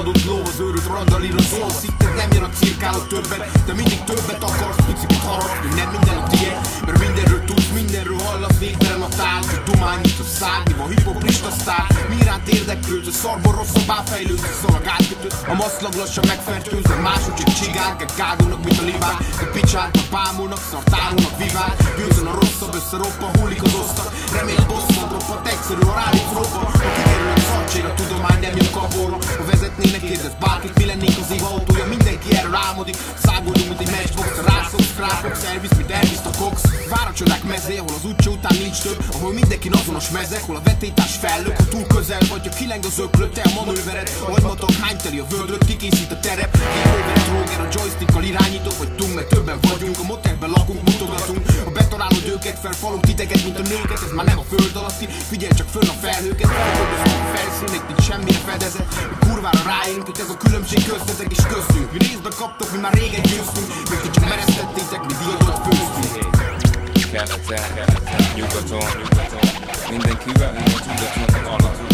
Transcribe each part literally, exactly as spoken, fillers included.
Kiadott ló az őrült randalíra szól. Szitted nem jön a cirkálod többet, de mindig többet akarsz, picit haradsz, hogy nem minden a tiéd. Mert mindenről tudsz, mindenről hallasz, végtelen a tárgy. Hogy dumány, mint a szárny, a hipokrista sztár. Mi iránt érdeklődsz, a szarból rosszabbá fejlődsz, szól a gátkötőt. A maszlag lassan megfertőz, a máshogy csak csigánk, egy kágónak, mint a libán. De picsánk, a bámulnak, szartárulnak, viván. Győzön a rosszabb, összeroppan, hullik az osztag. Remény bosszant, roppant, egyszerű, a rájuk robban. Ha kikerül a szartség, a tudomány nem jön kaporra. Ha vezetnének, kérdez bárkit, mi lennénk az év autója. Mindenki erről álmodik, szágódunk, mint egy matchbox. A rászok, skrápok, szerviz, mint Elvis a Cox. Vár a csodák mezé, ahol az útcsó után nincs több. Ahol mindenki azonos mezek, hol a vetétás fellök. Ha túl közel vagy, ha kileng az öklöt, te a manővered. A agymatok hányteli a vödröt, kikészít a terep. Kétőveret róger, a joystickkal irányítok, vagyunk, mert többen vagyunk. A motelben lakunk, mutogatunk. Ha betalálod őket fel, falunk titeket, mint a nőket. Ez már nem a föld alatti, figyelj csak föl a felhőket. Felköldözünk a felszínek, nincs semmire fedezet. Mi kurvára ráérünk, hogy ez a különbség köztetek és köztünk. Mi részbe kaptok, mi már régen győztünk. Még ti csak meresztettétek, mi diadot főztünk. Keleten, nyugaton, nyugaton, mindenkivel, minden tudatnak alatt.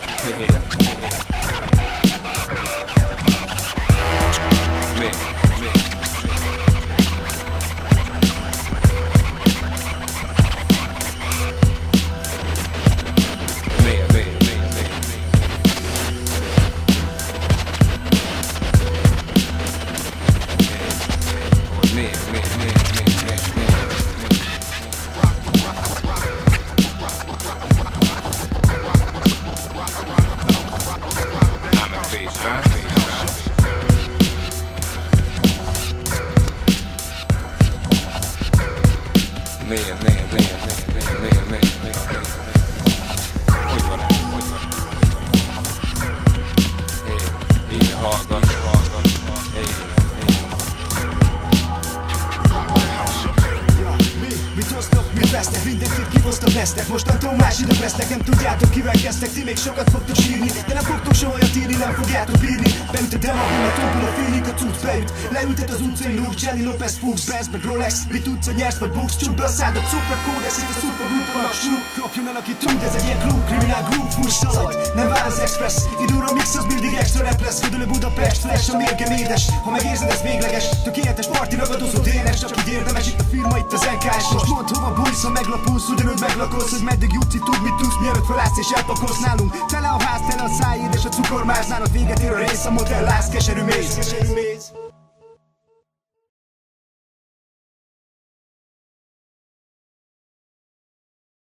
Mi, mi, Miért, miért, miért, miért, miért, miért, miért, miért, hogy van ez, hogy van ez? Hé, így hallgat, hallgat, hé, hé. Mit hoztok, mit vesztek, mindenkit kihoztak, vesztek. Mostantól más idők lesznek, nem tudjátok kivel kezdtek. Ti még sokat fogtok sírni, de nem fogtok soha olyat írni, nem fogjátok bírni. Beüt a Demalgon, mert tompul a feeling, a cucc beüt. Leültet az utcai lúg, Jenny Lopez, Fuchs, Benz, meg Rolex. Mit tudsz, hogy nyersz vagy buksz, csukd be a szádat, szupra kódex, itt a szupra group van a sluk. Kapjon el, aki tud, ez egy ilyen klub, kriminál group, full szalad. Nem vár az express, időra mix, az mindig extra rap lesz. Gödölő Budapest, flash, a mérgem édes. Ha megérzed, ez végleges, tökéletes parti ragadozó dénes. Csak így érdemes, itt a firma, itt az Zenk. Most mondd, hova bújsz, ha meglapulsz, ugyanúgy meglakolsz, hogy meddig jutsz, itt tud, mit tudsz, mielőtt felállsz és elpakolsz nálunk. Tele a ház, tele a szájéd és a cukormáz, nálad véget ér a rész, a motel láz, keserű méz.